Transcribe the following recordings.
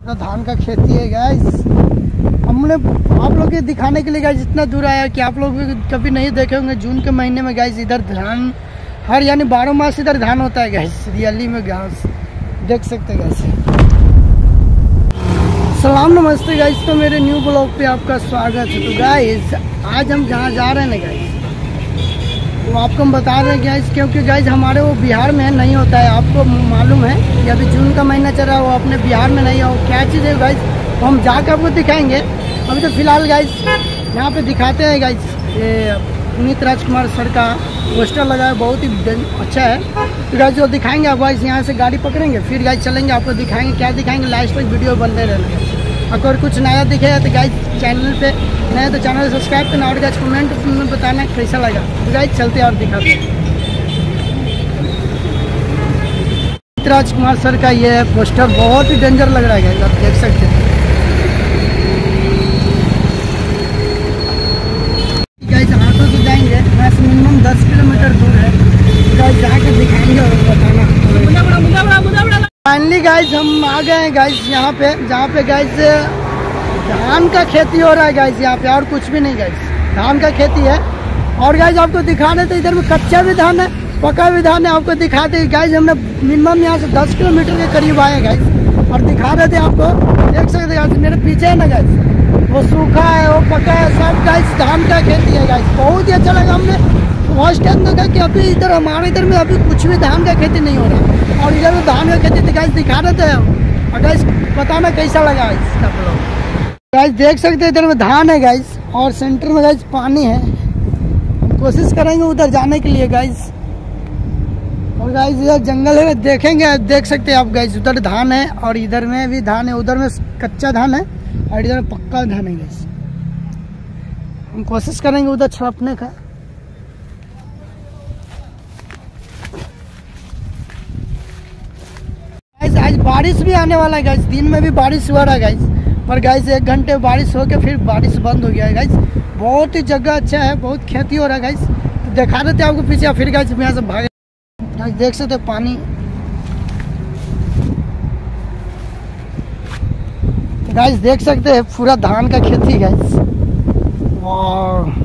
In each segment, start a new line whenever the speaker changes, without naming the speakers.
धान का खेती है गाइस। हमने आप लोग के दिखाने के लिए गाइस इतना दूर आया कि आप लोग कभी नहीं देखे होंगे। जून के महीने में गाइस इधर धान हर यानी 12 मास इधर धान होता है गाइस। रियली में घास देख सकते हैं गाइस। सलाम नमस्ते गाइस, तो मेरे न्यू ब्लॉग पे आपका स्वागत है। तो गाइस आज हम जहाँ जा रहे हैं ना गाइस वो आपको हम बता रहे हैं गाइस, क्योंकि गाइस हमारे वो बिहार में नहीं होता है। आपको मालूम है कि अभी जून का महीना चल रहा है, वो अपने बिहार में नहीं है। वो क्या चीज़ है गाइस वो हम जाकर आपको दिखाएंगे। अभी तो फिलहाल गाइस यहाँ पे दिखाते हैं गाइस, ये पुनीत राजकुमार सर का पोस्टर लगा है, बहुत ही अच्छा है। तो गाइस जो दिखाएंगे आप गाइस, यहाँ से गाड़ी पकड़ेंगे फिर गाइस चलेंगे, आपको दिखाएंगे। क्या दिखाएंगे लास्ट तक वीडियो बनते रहना। अगर कुछ नया दिखेगा तो गाइस चैनल पे नया तो चैनल सब्सक्राइब करना और गाइस कमेंट में बताना कैसा लगा। तो गाइस चलते हैं और दिखाते हैं। पुनीत राजकुमार सर का ये पोस्टर बहुत ही डेंजर लग रहा है गाइस, आप देख सकते हैं। गाइस ऑटो से जाएंगे, यहाँ से मिनिमम 10 किलोमीटर दूर है। गाइस जाकर दिखाएंगे और बताना। फाइनली गाइस हम आ गए हैं गाइस यहाँ पे, जहाँ पे गाइस धान का खेती हो रहा है गाइस। यहाँ पे और कुछ भी नहीं गाइस, धान का खेती है। और गाइस आपको दिखा देते इधर में कच्चा भी धान है, पका भी धान है। आपको दिखाते गाइस हमने मिनिमम यहाँ से 10 किलोमीटर के करीब आए गाइस और दिखा देते आपको। देख सकते गाइस मेरे पीछे है ना गाइस, वो सूखा है वो पका है, सब गाइस धान का खेती है गाइस। बहुत ही अच्छा लगा। हमने फर्स्ट टाइम देखा कि अभी इधर हमारे इधर में अभी कुछ भी धान का खेती नहीं हो रहा, और इधर में धान का खेती गाइस दिखा देते हैं। और गाइस बताना कैसा लगा इसका ब्लॉग। गाइस देख सकते हैं इधर में धान है गाइस, और सेंटर में गाइस पानी है। हम कोशिश करेंगे उधर जाने के लिए गाइस। और गाइस इधर जंगल है, देखेंगे। देख सकते हैं आप गाइस, उधर धान है और इधर में भी धान है। उधर में कच्चा धान है और इधर में पक्का धान है गाइस। हम कोशिश करेंगे उधर छापने का। आज बारिश भी आने वाला है गाइस, दिन में भी बारिश हुआ रहा है गाइस, पर गाइस 1 घंटे बारिश हो के फिर बारिश बंद हो गया है गाइस। बहुत ही जगह अच्छा है, बहुत खेती हो रहा है गाइस। तो दिखा देते हैं आपको पीछे, फिर गाइस यहाँ से भागे। गाइस देख सकते हैं पानी। तो गाइस देख सकते हैं पूरा धान का खेती गाइस। वाह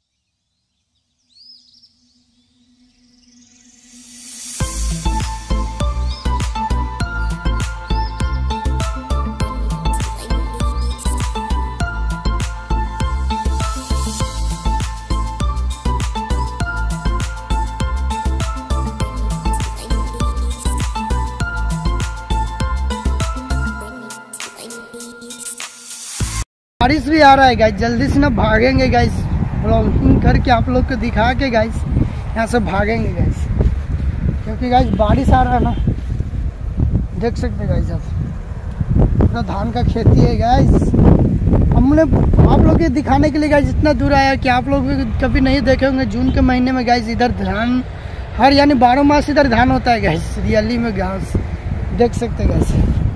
बारिश भी आ रहा है गाइस, जल्दी से ना भागेंगे गाइस। ब्लॉगिंग करके आप लोग को दिखा के गाइस यहाँ से भागेंगे गाइस, क्योंकि गाइस बारिश आ रहा है ना। देख सकते गाइस आप पूरा धान का खेती है गाइस। हमने आप लोग के दिखाने के लिए गाइस इतना दूर आया कि आप लोग कभी नहीं देखे होंगे। जून के महीने में गाइस इधर धान हर यानी 12 मास इधर धान होता है गाइस। रियली में घास देख सकते गाइस।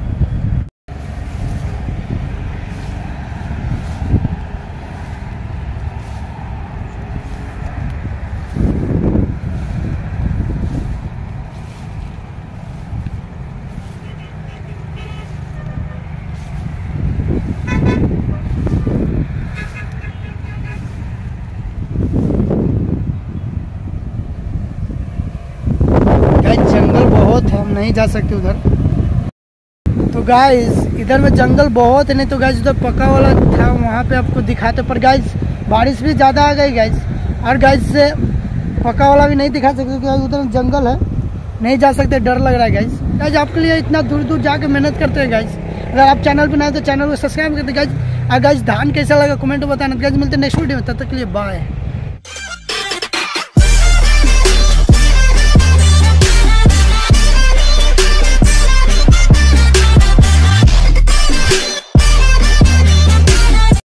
जंगल बहुत है, हम नहीं जा सकते उधर। तो गाइस इधर में जंगल बहुत है, नहीं तो गाइस उधर पका वाला था वहाँ पे आपको दिखाते। पर गाइस बारिश भी ज़्यादा आ गई गाइस, और गाइस से पका वाला भी नहीं दिखा सकते क्योंकि उधर जंगल है, नहीं जा सकते, डर लग रहा है गाइस। गाइस आपके लिए इतना दूर दूर जाके मेहनत करते हैं गाइस। अगर आप चैनल पर नए तो चैनल को सब्सक्राइब करते गाइस। और गाइस धान कैसा लगा कमेंट में बताना। गाइस मिलते हैं नेक्स्ट वीडियो में, तब तक के लिए बाय।